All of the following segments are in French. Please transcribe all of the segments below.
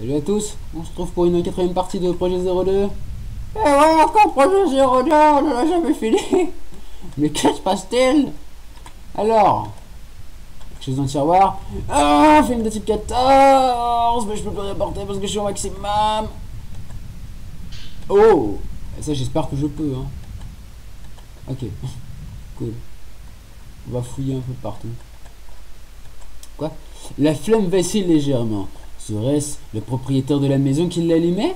Salut à tous, on se retrouve pour une quatrième partie de Projet 02. Eh ouais, encore Projet 02, on n'en a jamais fini. Mais que se passe-t-il? Alors, quelque chose dans le tiroir. Ah, film de type 14, mais je peux plus rien porter parce que je suis au maximum. Oh, ça j'espère que je peux, hein. Ok, cool. On va fouiller un peu partout. Quoi? La flamme vacille légèrement. Serait-ce le propriétaire de la maison qui l'allumait?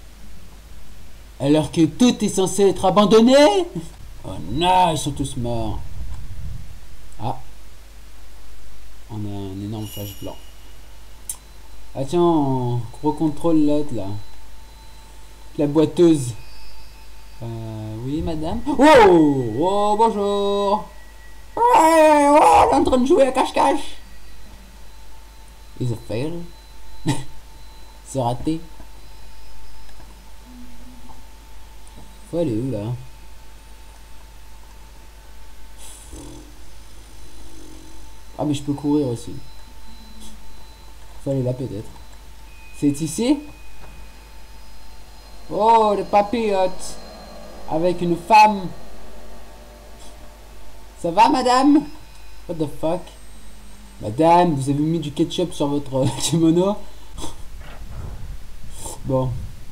Alors que tout est censé être abandonné? Oh non, ils sont tous morts. Ah. On a un énorme flash blanc. Ah tiens, on recontrôle l'autre là. La boiteuse. Oui madame. Oh, oh bonjour. Ouais, oh, on est en train de jouer à cache-cache. Is a fail. C'est raté. Faut aller où là? Ah mais je peux courir aussi. Faut aller là peut-être. C'est ici? Oh, le papillote. Avec une femme. Ça va madame? What the fuck? Madame, vous avez mis du ketchup sur votre kimono? Bon.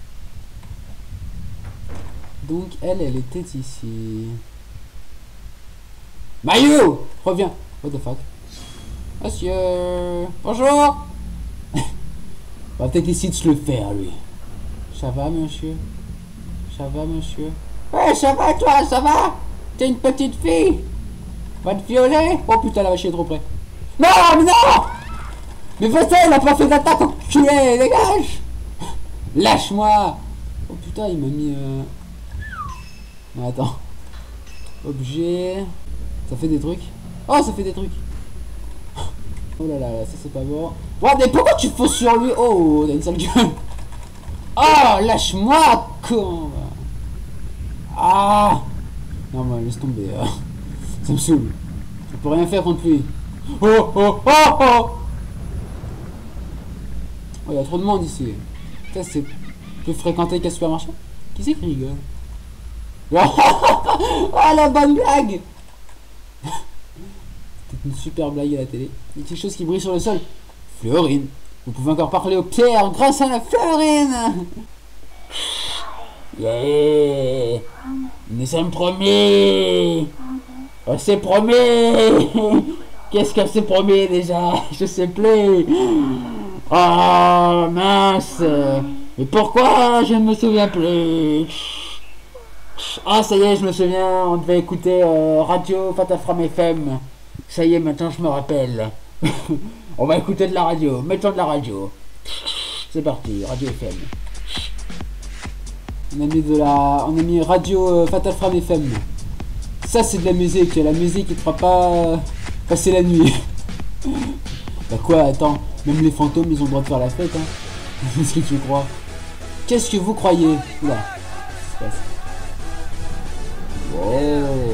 Donc elle était ici. Mayu! Reviens. What the fuck? Monsieur. Bonjour. On va peut-être essayer de se le faire lui. Ça va monsieur? Ça va monsieur? Ouais, ça va toi, ça va? T'es une petite fille? Va te violer? Oh putain, la vache est trop près. Non, mais non! Mais vas-y, il a pas fait d'attaque, enculé, dégage! Lâche-moi! Oh putain, il m'a mis... Non, attends. Objet... Ça fait des trucs. Oh, ça fait des trucs. Oh là là, ça c'est pas bon. Ouais, mais pourquoi tu fous sur lui? Oh, t'as une sale gueule. Oh, lâche-moi, con! Ah! Non, mais laisse tomber. Ça me saoule. Je peux rien faire contre lui. Oh, oh, oh, oh! Oh, il y a trop de monde ici. Ça, c'est plus fréquenté qu'un supermarché. Qui c'est qui rigole? Oh, la bonne blague! C'était une super blague à la télé. Il y a quelque chose qui brille sur le sol. Fluorine. Vous pouvez encore parler aux pierres grâce à la fluorine! Yeah! Nous sommes promis! On s'est promis! Qu'est-ce qu'on s'est promis déjà? Je sais plus! Oh mince! Mais pourquoi je ne me souviens plus? Ah ça y est, je me souviens, on devait écouter Radio Fatal Frame FM. Ça y est, maintenant je me rappelle. On va écouter de la radio, mettons de la radio. C'est parti, Radio FM. On a mis Radio Fatal Frame FM. Ça c'est de la musique qui te fera pas passer la nuit. Bah quoi, attends, même les fantômes ils ont le droit de faire la fête hein. Qu'est-ce que tu crois? Qu'est-ce que vous croyez? Oula, qu'est-ce qui se passe? Oh.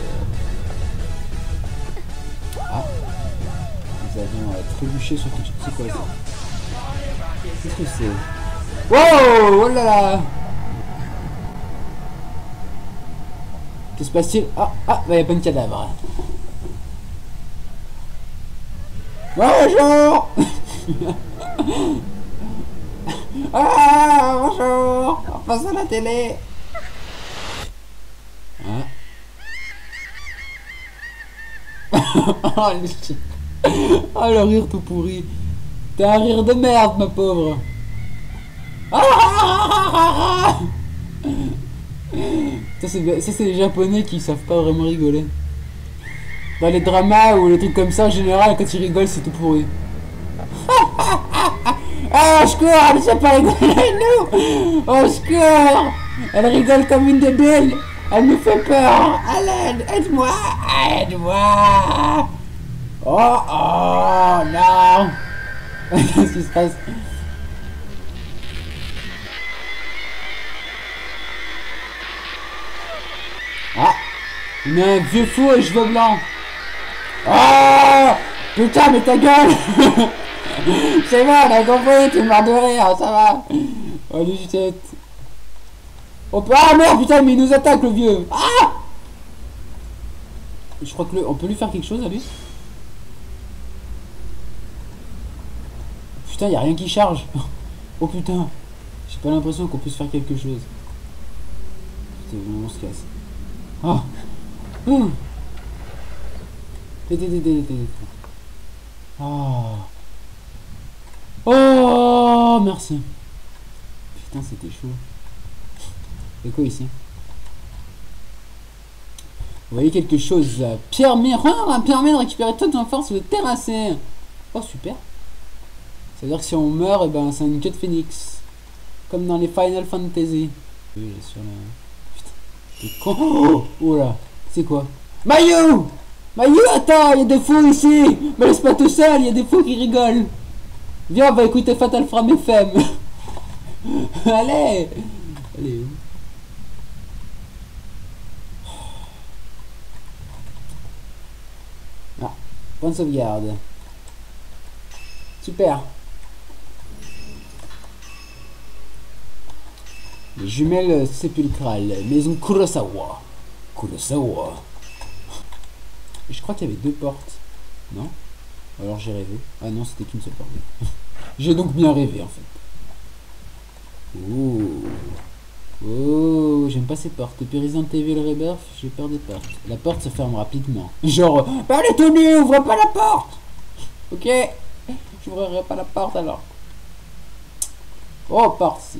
Ah, nous avons trébuché sur quelque chose. C'est quoi ça? Qu'est-ce que c'est? Wow, oh là là! Que se passe-t-il? Ah, bah, y a pas de cadavre. Bonjour! Ah, bonjour! On passe à la télé. Ah. Oh, le rire tout pourri. T'as un rire de merde, ma pauvre. Ah. Ça c'est les japonais qui savent pas vraiment rigoler. Dans les dramas ou les trucs comme ça en général quand ils rigolent c'est tout pourri. Ah, au secours, elle ne sait pas rigoler nous. Au secours. Elle rigole comme une débile. Elle me fait peur. À l'aide, aide-moi. Aide-moi. Oh oh non. Qu'est-ce qui se passe? Ah, il y a un vieux fou aux cheveux blancs. Oh putain, mais ta gueule. C'est bon, on a compris, t'es mort de rire, ça va. Oh, lui, tête. Oh, ah merde, putain, mais il nous attaque, le vieux. Ah! Je crois que on peut lui faire quelque chose à lui. Putain, y a rien qui charge. Oh putain, j'ai pas l'impression qu'on puisse faire quelque chose. Putain, on se casse. Oh. Oh. Oh, merci. Putain, c'était chaud. C'est quoi ici? Vous voyez quelque chose? Pierre miroir permet de récupérer toute en force le terrassé. Oh, super. Ça veut dire que si on meurt, et ben c'est une queue de phénix. Comme dans les Final Fantasy. Oui, sur la... Putain, t'es con. Oh là, c'est quoi? Mayu! Mayu, attends, il y a des fous ici! Me laisse pas tout seul, il y a des fous qui rigolent! Viens, on va écouter Fatal Frame FM! Allez! Allez, où? Ah, point de sauvegarde. Super! Les jumelles sépulcrales, maison Kurosawa. Kurosawa. Je crois qu'il y avait 2 portes. Non? Alors j'ai rêvé. Ah non, c'était qu'une seule porte. J'ai donc bien rêvé en fait. Oh. Oh, j'aime pas ces portes. Depuis Resident Evil Rebirth, j'ai peur des portes. La porte se ferme rapidement. Genre, bah elle est tenue, ouvre pas la porte! Ok? J'ouvrirai pas la porte alors. Oh, porte ici.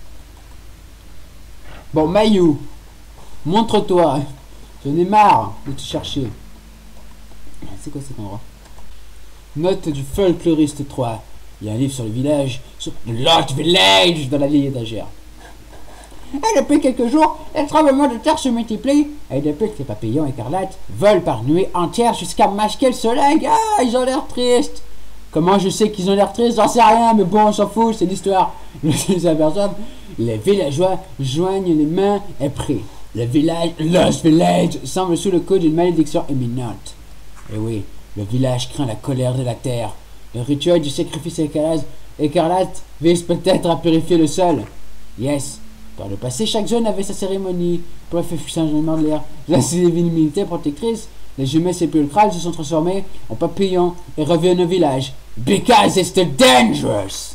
Bon, Mayu, montre-toi. J'en ai marre de te chercher. C'est quoi cet endroit? Note du folkloriste 3. Il y a un livre sur le village, sur le Lost Village dans la vieille étagère. Et depuis quelques jours, les tremblements de terre se multiplient. Et depuis que les papillons écarlates volent par nuit entière jusqu'à masquer le soleil. Ah, ils ont l'air tristes. Comment je sais qu'ils ont l'air tristes? J'en sais rien, mais bon, on s'en fout, c'est l'histoire. Les villageois joignent les mains et prient. Le village, Lost Village, semble sous le coup d'une malédiction imminente. Et oui, le village craint la colère de la terre. Le rituel du sacrifice écarlate vise peut-être à purifier le sol. Yes. Par le passé, chaque zone avait sa cérémonie. Pour le changement de l'air, la divinité protectrice, les jumelles sépulcrales se sont transformées en papillons et reviennent au village. Because it's too dangerous.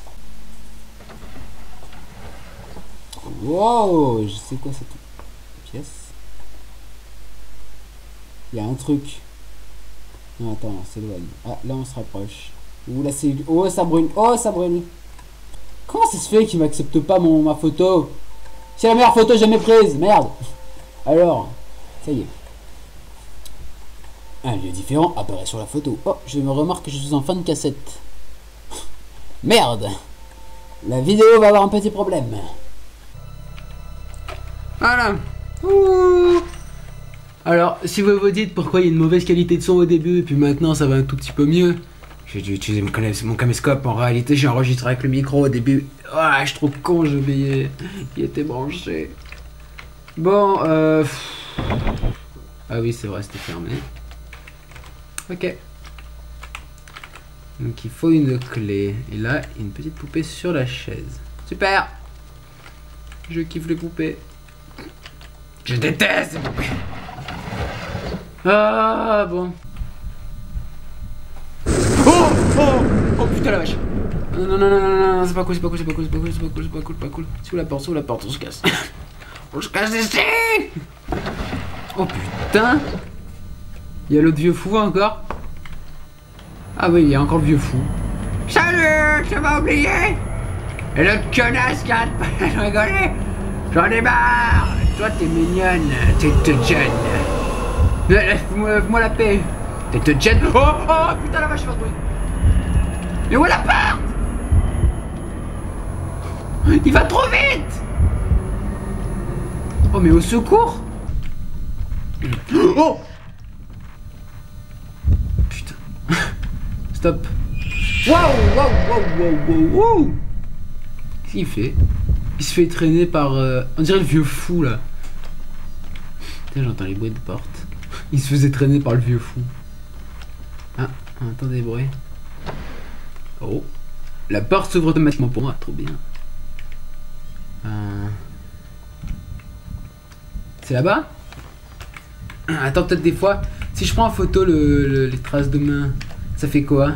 Wow, je sais quoi cette pièce. Il y a un truc. Non, attends, on s'éloigne. Ah, là on se rapproche. Ouh, là c'est... Oh, ça brûle. Oh, ça brûle. Comment ça se fait qu'il m'accepte pas ma photo? C'est la meilleure photo jamais prise. Merde. Alors, ça y est. Un lieu différent apparaît sur la photo. Oh, je me remarque que je suis en fin de cassette. Merde. La vidéo va avoir un petit problème. Voilà. Ouh. Alors, si vous vous dites pourquoi il y a une mauvaise qualité de son au début et puis maintenant ça va un tout petit peu mieux, j'ai dû utiliser mon caméscope. En réalité, j'ai enregistré avec le micro au début. Ah, je suis trop con, j'ai oublié. Il était branché. Bon, ah oui, c'est vrai, c'était fermé. Ok. Donc il faut une clé. Et là, une petite poupée sur la chaise. Super. Je kiffe les poupées. Je déteste les poupées. Ah bon. Oh putain la vache. Non, c'est pas cool, c'est pas cool, c'est pas cool, c'est pas cool, c'est pas cool, c'est pas cool, pas cool. Sous la porte, on se casse. On se casse d'ici. Oh putain. Il y a l'autre vieux fou encore. Ah oui, il y a encore le vieux fou. Salut, tu m'as oublié. Et l'autre connasse qui arrête pas de rigoler. J'en ai marre. Toi t'es mignonne, t'es toute jeune. Laisse-moi la paix. T'es toute jeune. Oh putain la vache, je vais retrouver. Mais où est la part? Il va trop vite. Oh mais au secours. Oh putain. Stop. Wow. Qu'est-ce qu'il fait? Il se fait traîner par... on dirait le vieux fou là. Putain, j'entends les bruits de porte. Il se faisait traîner par le vieux fou. Ah, on entend des bruits. Oh. La porte s'ouvre automatiquement pour moi, trop bien. C'est là-bas? Attends, peut-être des fois, si je prends en photo les traces de main, ça fait quoi?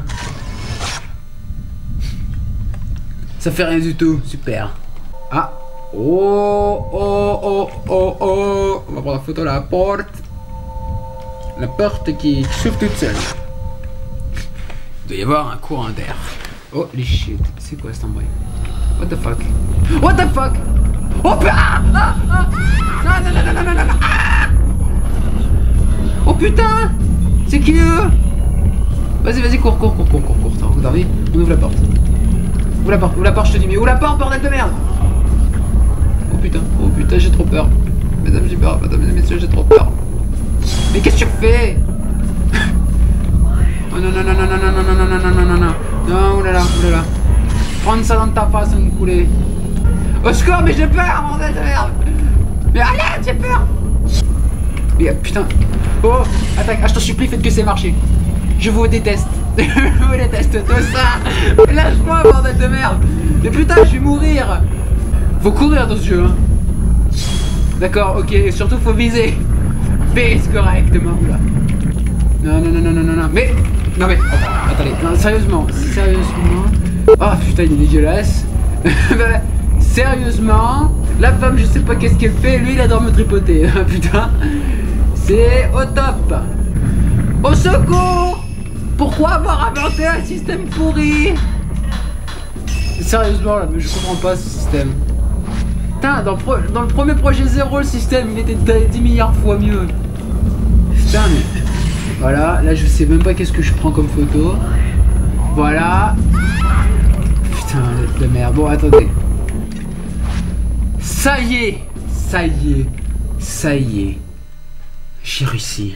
Ça fait rien du tout, super. Ah. Oh, oh, oh, oh, oh. On va prendre la photo de la porte. La porte qui s'ouvre toute seule. Il doit y avoir un courant d'air. Oh, les shit. C'est quoi cet embrouille? What the fuck? What the fuck? Oh, ah, ah, ah. Non, non, non, non, non, non, non. Ah. Oh putain. C'est qui eux? Vas-y, vas-y, cours. T'as envie? On ouvre la porte. Ouvre la porte, je te dis. Mais ouvre la porte, bordel de merde. Oh putain, j'ai trop peur. Mesdames et messieurs, j'ai trop peur. Mais qu'est-ce que tu fais? Oh non, non, non, non, non, non, non, non, non, non, non, non, non. Non, oulala. Prends ça dans ta face, un couler. Au secours, mais j'ai peur, bordel de merde. Mais allez, j'ai peur. Mais putain. Oh, attaque, je t'en supplie, faites que c'est marché. Je vous déteste. Je vous déteste tout ça. Lâche-moi, bordel de merde. Mais putain, je vais mourir. Faut courir dans ce jeu, hein. D'accord, ok, et surtout faut viser. Vise correctement. Oula. Non. Mais. Non mais. Attendez. Non, sérieusement. Oh putain, il est dégueulasse. Sérieusement. La femme, je sais pas qu'est-ce qu'elle fait. Lui, il adore me tripoter. Putain. C'est au top. Au secours. Pourquoi avoir inventé un système pourri? Sérieusement, là, mais je comprends pas ce système. Putain, dans le premier projet 0, le système, il était 10 milliards fois mieux. Putain, mais... Voilà, là, je sais même pas qu'est-ce que je prends comme photo. Voilà. Putain, de merde. Bon, attendez. Ça y est. J'ai réussi.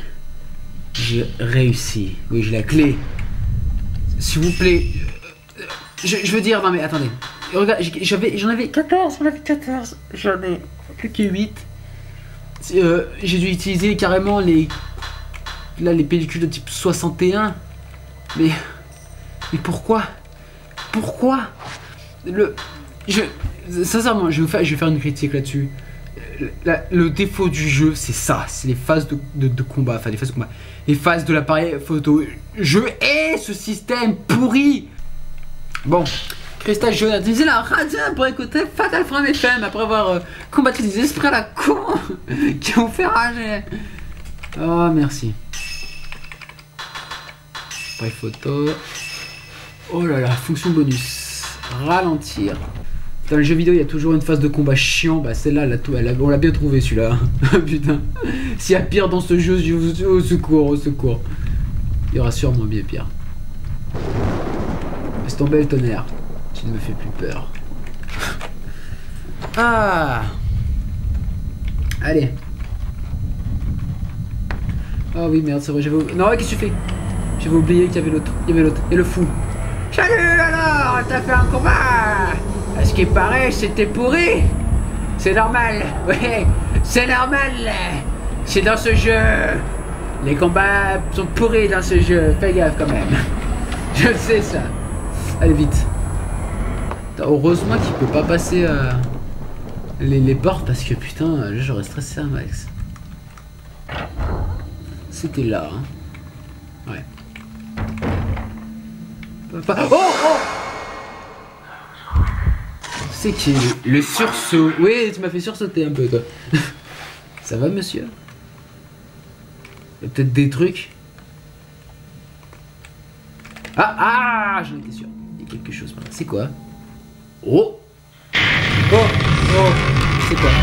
Oui, j'ai la clé. S'il vous plaît. Je veux dire, non mais attendez. Regarde, j'en avais 14, j'en ai plus que 8. J'ai dû utiliser carrément les pellicules de type 61. Mais pourquoi? Sincèrement, je vais faire une critique là-dessus. Le défaut du jeu, c'est ça, c'est les phases de combat, enfin les phases de combat, les phases de l'appareil photo. Je hais ce système pourri. Bon, Crystal Jaune a utilisé la radio pour écouter Fatal Frame FM après avoir combattu des esprits à la con qui vont faire rager. Oh, merci. Appareil photo. Oh là là, fonction bonus. Ralentir. Dans les jeux vidéo, il y a toujours une phase de combat chiant. Bah, celle-là, on l'a bien trouvé, celui-là. Putain. S'il y a pire dans ce jeu, au secours. Il y aura sûrement bien pire. Laisse tomber le tonnerre. Tu ne me fais plus peur. Ah. Allez. Oh oui, merde, c'est vrai, Non, qu'est-ce que tu fais? J'avais oublié qu'il y avait l'autre. Et le fou. Salut alors, t'as fait un combat? À ce qui paraît, c'était pourri. C'est normal, ouais, c'est normal. C'est dans ce jeu. Les combats sont pourris dans ce jeu. Fais gaffe quand même. Je sais ça. Allez vite. Heureusement qu'il peut pas passer les portes parce que putain, j'aurais stressé un max. C'était là, hein. Ouais. Oh. C'est qui le sursaut? Oui, tu m'as fait sursauter un peu, toi. Ça va, monsieur? Il y a peut-être des trucs. Ah, j'en étais sûr. Il y a quelque chose par là. C'est quoi? Oh, c'est quoi?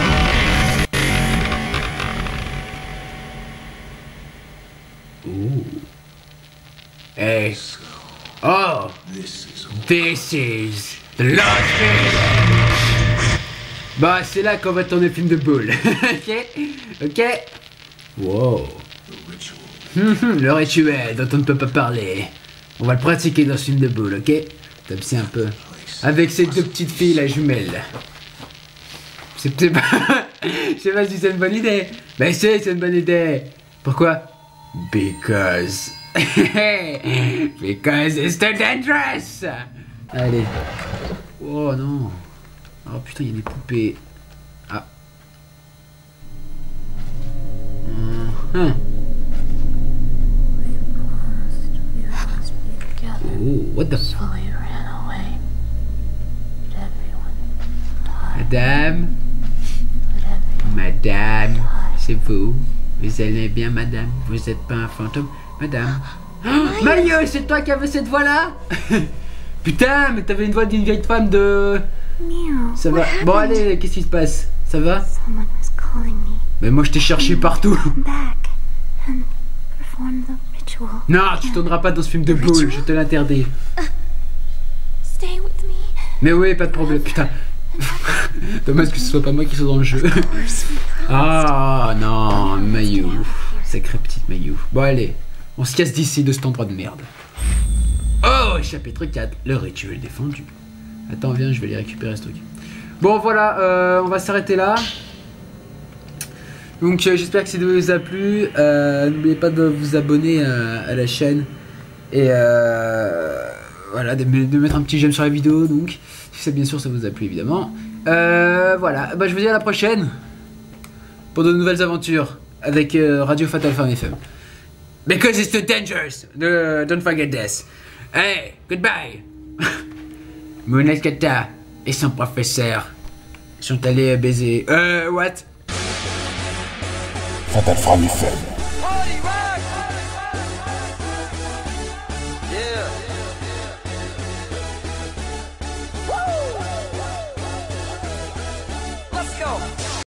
Ouh. Hey. Oh, this is the last film. Bah, c'est là qu'on va tourner le film de boule. Ok. Wow. Le rituel dont on ne peut pas parler. On va le pratiquer dans ce film de boule, ok? Comme c'est un peu. Avec ces deux petites filles, la jumelle. C'est pas... Je sais pas si c'est une bonne idée. Mais c'est une bonne idée. Pourquoi? Because Because it's too dangerous. Allez. Oh non. Oh putain, il y a des poupées. Ah. Oh, what the fuck? Madame, c'est vous. Vous allez bien, madame? Vous êtes pas un fantôme, madame? Oh, Mario, c'est toi qui avais cette voix-là? Putain, mais t'avais une voix d'une vieille femme de... Ça va? Bon, allez, qu'est-ce qui se passe? Ça va? Mais moi, je t'ai cherché partout. Non, tu tourneras pas dans ce film de boule, je te l'interdis. Mais oui, pas de problème, putain. Dommage que ce soit pas moi qui soit dans le jeu. Ah non, Mayu. Sacrée petite Mayu. Bon allez, on se casse d'ici de cet endroit de merde. Oh, chapitre 4, le rituel défendu. Attends, viens, je vais aller récupérer ce truc. Bon voilà, on va s'arrêter là. Donc j'espère que cette vidéo vous a plu. N'oubliez pas de vous abonner à la chaîne. Et voilà, de mettre un petit j'aime sur la vidéo, donc si ça bien sûr ça vous a plu évidemment. Voilà, bah, je vous dis à la prochaine pour de nouvelles aventures avec Radio Fatal Farm FM. Because it's too dangerous, don't forget this. Hey, goodbye. Munekata et son professeur sont allés baiser. What? Fatal Farm FM.